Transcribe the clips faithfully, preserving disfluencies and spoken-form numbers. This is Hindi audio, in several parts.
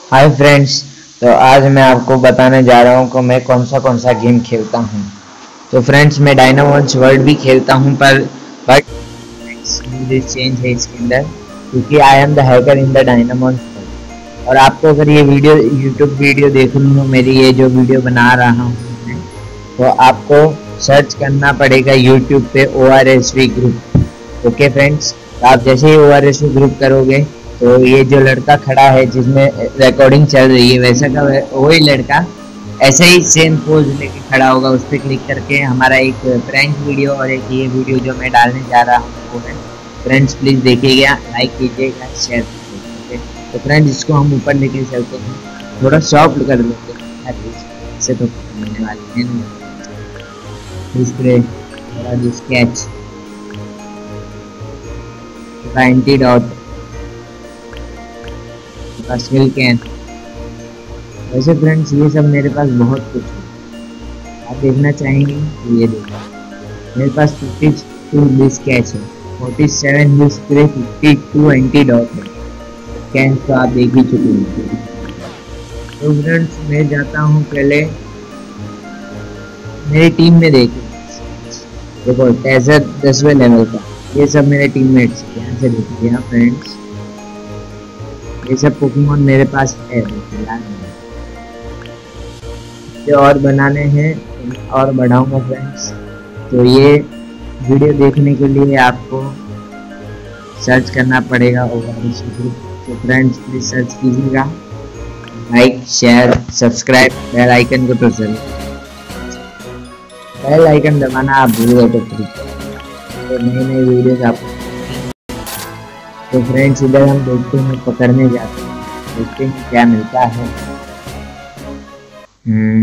हाय फ्रेंड्स, तो आज मैं आपको बताने जा रहा हूँ कि मैं कौन सा कौन सा गेम खेलता हूँ। तो फ्रेंड्स, मैं डायनामोन्स वर्ल्ड भी खेलता हूँ, पर बट चेंज है इसके अंदर, क्योंकि I am the hacker in the Dynamons world. और आपको अगर ये वीडियो यूट्यूब वीडियो देखनी हो, मेरी ये जो वीडियो बना रहा हूँ मैं, तो आपको सर्च करना पड़ेगा यूट्यूब पे O R S V group. Okay friends, तो आप जैसे ही O R S V group करोगे तो ये जो लड़का खड़ा है जिसमें रिकॉर्डिंग चल रही है, वैसा का वही लड़का ऐसे ही सेम पोज लेके खड़ा होगा। उस पर क्लिक करके हमारा एक प्रैंक वीडियो और एक ये वीडियो जो मैं डालने जा रहा हूँ वो है। फ्रेंड्स प्लीज़ देखिएगा, लाइक कीजिएगा, शेयर कीजिएगा। तो फ्रेंड्स, इसको हम ऊपर लेके चलते हैं, थोड़ा सॉफ्ट कर लेते हैं, इससे तो मिलने वाली है। थोड़ा जो स्केच एंटीडोट स्किल कैन। वैसे फ्रेंड्स, ये सब मेरे पास बहुत कुछ है, आप देखना चाहेंगे तो ये देखो। मेरे पास फिफ्टी टू स्केच है, forty seven spray, fifty two antidote है। कैन तो आप देख ही चुके हैं। तो फ्रेंड्स, मैं जाता हूँ पहले मेरी टीम में। देखिए देखो, टेजर दसवें लेवल का, ये सब मेरे टीममेट्स हैं। यहाँ से देखिए यहाँ फ्रेंड्स, ये सब पोकेमॉन मेरे पास है। ये और बनाने हैं और बढ़ाऊंगा फ्रेंड्स। तो ये वीडियो देखने के लिए आपको सर्च करना पड़ेगा ओआरएस ग्रुप। तो फ्रेंड्स प्लीज सर्च कीजिएगा, like share subscribe, bell icon को प्रेस करें। बेल आइकन दबाना आप भूल गए तो फिर तो नई नई वीडियोस आपको। तो फ्रेंड्स, इधर हम देखते हैं, पकड़ने जाते हैं, देखते हैं क्या मिलता है। हम्म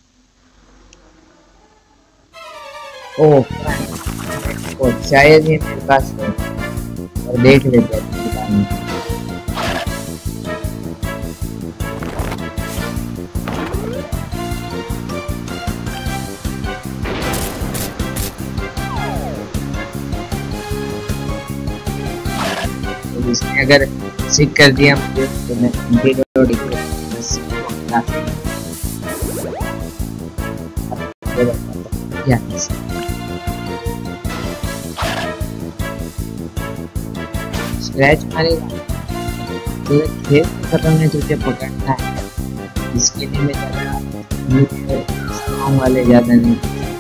ओ ओ शायद ये मेरे पास है, और देख लेते हैं। इसने अगर सिक कर दिया मुझे तो मैं एंटीडोट स्क्रैच मारेगा। तो खेल खत्म नहीं, तुझे पकड़ना है। इसके लिए मैं ज्यादा वाले ज्यादा नहीं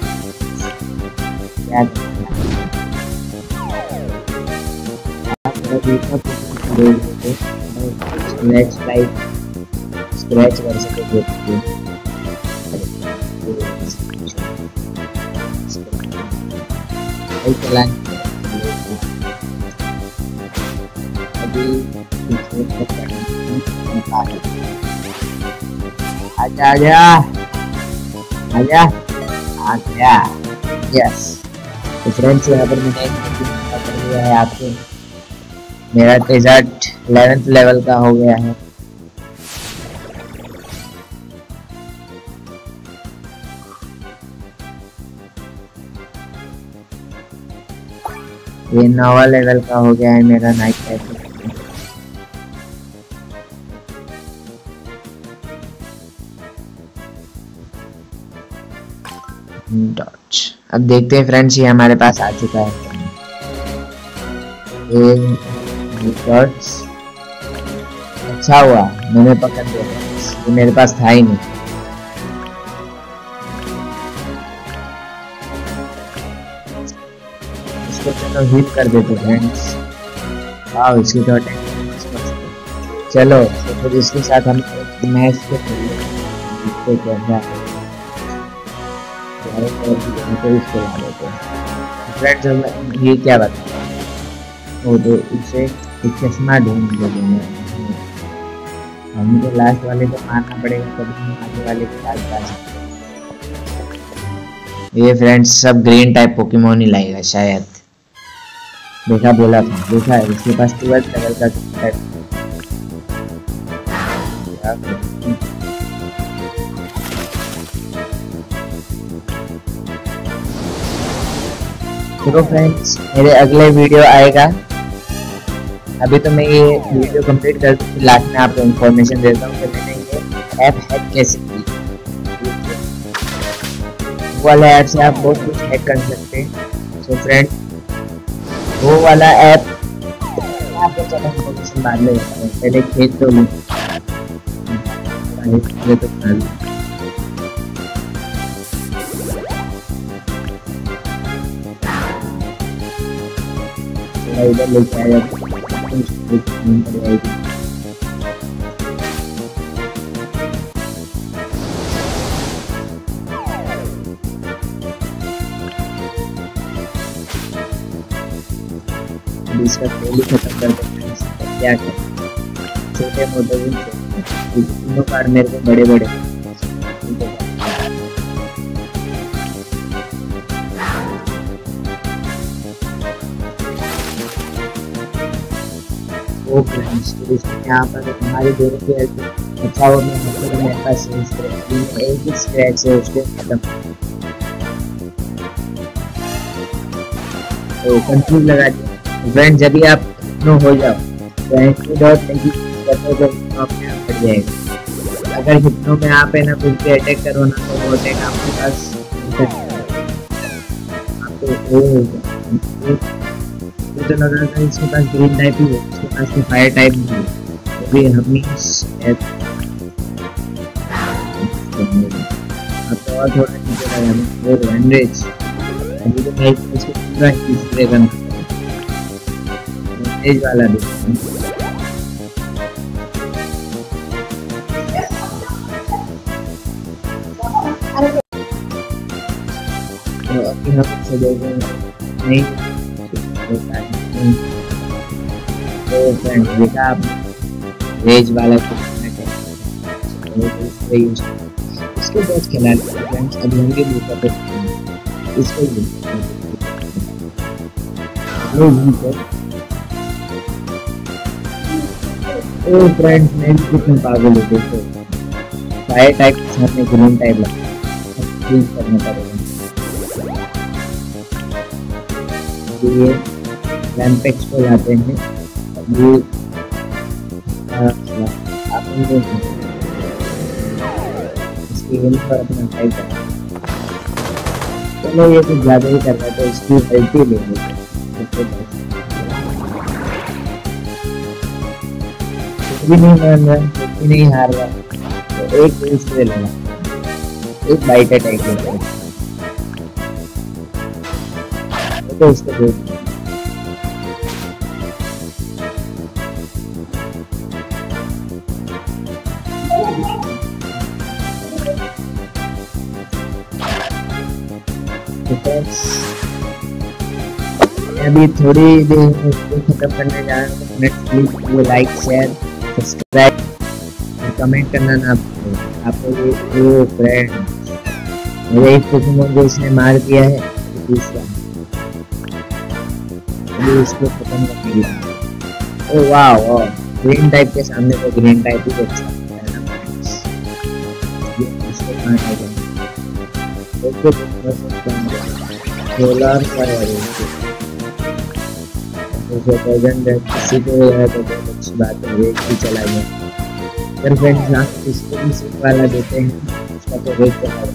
क्या स्क्रैच लाइट स्क्रैच कर सके आजा आजा आजा आजा। यस, तो फ्रेंड्स, यहाँ पर मैंने कर दिया है आपको। मेरा डेजर्ट इलेवेंथ लेवल का हो गया है। ये नौवा लेवल का हो गया है मेरा नाइट पैकेट। डॉट अब देखते हैं फ्रेंड्स, ये हमारे पास आ चुका है। डॉट्स अच्छा हुआ मैंने पकड़ लिया, ये मेरे पास था ही नहीं। इसको चलो हिट कर देते फ्रेंड्स। आओ, इसकी तो अटैक। चलो तो फिर इसके साथ हम मैच को खेलते कैसा इसको ला देते हैं फ्रेंड्स। हम ये क्या बता वो तो इससे एक चश्मा ढूंढ देंगे। हमको लास्ट वाले को मारना पड़ेगा, तभी हम आगे वाले के साथ जा सकते। ये फ्रेंड्स सब ग्रीन टाइप पोकेमॉन ही लाएगा शायद, देखा बोला था, देखा है इसके पास ट्वेल्थ लेवल का टाइप। तो फ्रेंड्स, मेरे अगले वीडियो आएगा अभी तो मैं ये वीडियो कंप्लीट कर लास्ट में आपको इन्फॉर्मेशन देता हूँ कि मैंने ये ऐप हैक कैसे की। वो वाला ऐप से आप बहुत कुछ हैक कर सकते हैं। सो फ्रेंड, वो वाला ऐप आपको चलो इन्फॉर्मेशन बाद में देता हूँ, पहले खेत तो लूँ ये तो खा लूँ। इधर लेके आ जाते इसका तेल ही खत्म कर देते हैं। क्या करें, छोटे मोटे तीनों कार्ड मेरे को बड़े बड़े। ओ फ्रेंड्स, तो इसमें यहाँ पर हमारे दोनों की अच्छा हो मैं मतलब मेरे पास एक ही स्क्रैच है उसके खत्म। तो कंफ्यूज लगा दिया फ्रेंड। जब भी आप नो हो जाओ तो एंट्री डॉट करते तो अपने आप बढ़ जाएगा। अगर हिप्नो में आप है ना कुछ भी अटैक करो ना तो वो अटैक आपके पास आपको वो होगा। तो लग रहा था इसके पास ग्रीन टाइप ही है, इसके पास तो फायर टाइप भी है। तो भी हम अब तो और थोड़ा नीचे लगाना और वनरेज। अभी तो मैं इसको पूरा डिस्प्ले करना वनरेज वाला देखता हूँ। तो अभी हम इससे देखेंगे नहीं तो फ्रेंड देखा आप रेज वाला इसको बहुत खिला फ्रेंड्स। अभी हम भी दूसरा पे इसको ओ फ्रेंड्स, मैं भी कितने पागल हो गए। फायर टाइप के साथ में ग्रीन टाइप लगा चेंज करना पड़ेगा। ये लैम्पेक्स को लाते हैं। ये आप इसकी हेल्थ पर अपना ट्राई करें। चलो ये कुछ ज़्यादा ही कर रहा है तो इसकी हेल्थ ही ले लेते कुछ भी नहीं मान रहा, कुछ भी नहीं हार रहा तो एक बूस्ट ले लेना, एक बाइट अटैक लेते हैं तो इसको देख। अभी थोड़ी देर में इसको खत्म करने जा रहा हूँ। प्लीज लाइक शेयर सब्सक्राइब और कमेंट करना ना भूलें। आपको ये फ्रेंड मेरे एक पोकेमॉन को इसने मार दिया है तीसरा, अभी इसको खत्म कर दिया। ओ वाह वाह, ग्रीन टाइप के सामने तो ग्रीन टाइप ही अच्छा है ना फ्रेंड्स। ये इसको कहाँ टाइप सोलर पर किसी को है तो बहुत अच्छी बात है, रेट भी चला गया। पर फ्रेंड्स आप इसको भी सिर्फ वाला देते हैं, उसका तो रेट चला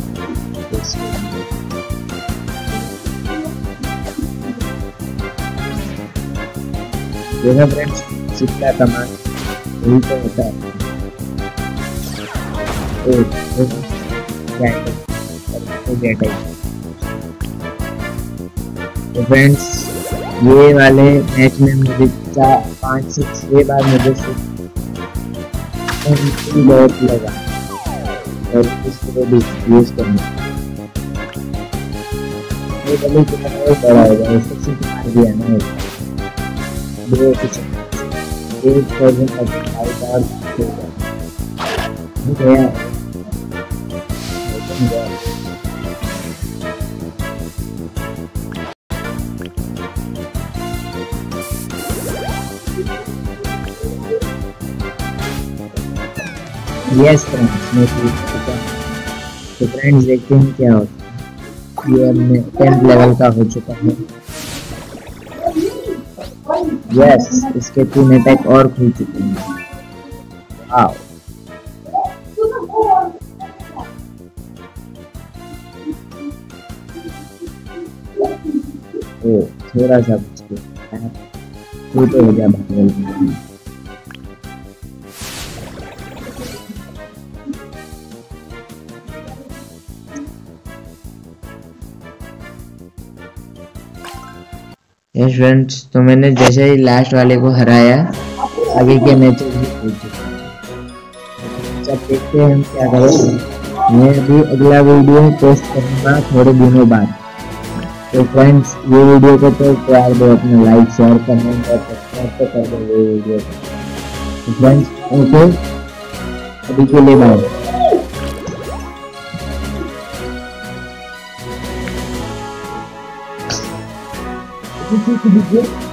देखा फ्रेंड्स, सिक्का कमान यही तो होता है। ओ क्या तो फ्रेंड्स ये वाले मैच में मुझे पाँच से छः बार मुझे बहुत लगा और इसको भी यूज करना बड़ा होगा। इसको सिर्फ मार दिया ना दो कुछ एक थाउजेंड गया। यस फ्रेंड्स, मैं सीख चुका हूँ। तो फ्रेंड्स देखते हैं क्या होता है। ये अब मैं टेंथ लेवल का हो चुका है। यस, इसके तीन अटैक और खुल चुके हैं। वाओ, ओ थोड़ा सा छोटे हो गया भाई। यस फ्रेंड्स, तो मैंने जैसे ही लास्ट वाले को हराया, आगे के मैचेस भी खेल चुके हैं। जब देखते हैं हम क्या करें। मैं अभी अगला वीडियो पोस्ट करूँगा थोड़े दिनों बाद। तो फ्रेंड्स, ये वीडियो को तो प्यार दो, अपना लाइक शेयर कमेंट और सब्सक्राइब तो कर दो ये वीडियो को। तो फ्रेंड्स ओके, अभी के लिए बाय।